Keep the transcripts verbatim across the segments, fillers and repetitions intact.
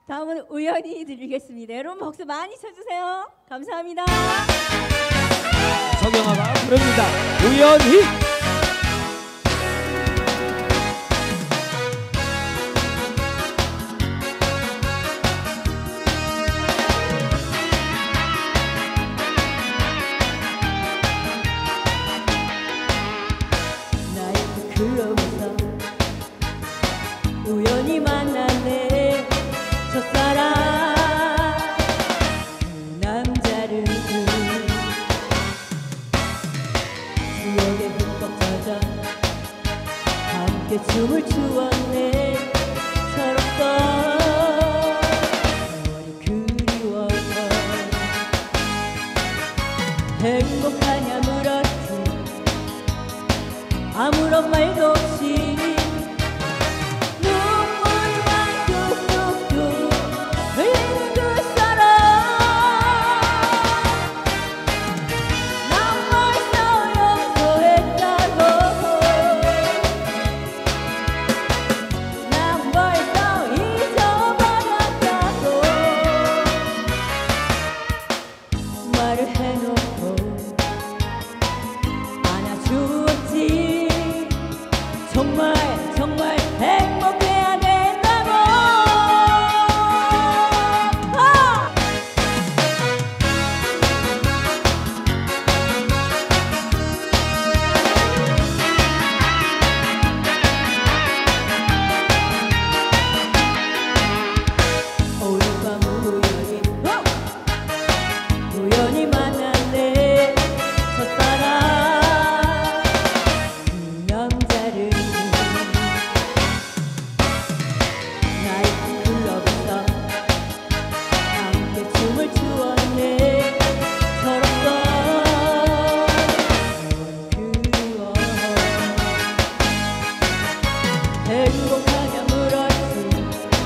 다음은 우연히 드리겠습니다. 여러분 박수 많이 쳐주세요. 감사합니다. 정영아가 부릅니다. 우연히. 나이트 클럽에서 우연히 만났네. 첫사랑 그 남자를 추억에 흠뻑 젖어 함께 춤을 추었네. 철없던 세월이 그리워서 행복하냐 물었지. 아무런 말도 없이 눈물만 뚝뚝뚝 흘리는 그 사람. 난 벌써 용서했다고. 난 벌써 잊어버렸다고 말을 해놓고 안아주었지. 정말 정말 행복해야 된다고. 아! 오늘 밤 우연히 어! 우연히 만났네. 첫사랑 그 남자를 나이트 클럽에서 함께 춤을 추었네. 철없던 세월이 그리워 행복하냐 물었지.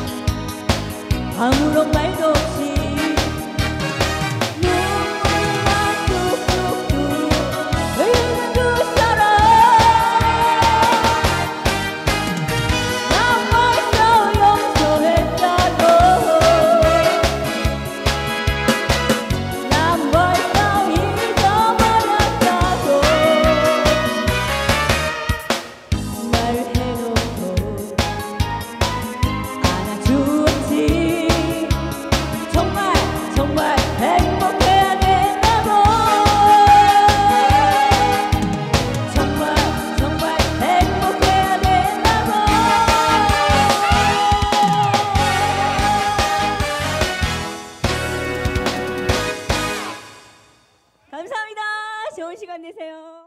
아무런 말도 없이 눈물만 뚝뚝뚝 흘리는 그 사람. 난 벌써 용서했다고. 난 벌써 잊어버렸다고 말을 해놓고 안아주었지. 정말 정말 행복해야 된다고. 정말 정말 행복해야 된다고. 감사합니다. 좋은 시간 되세요.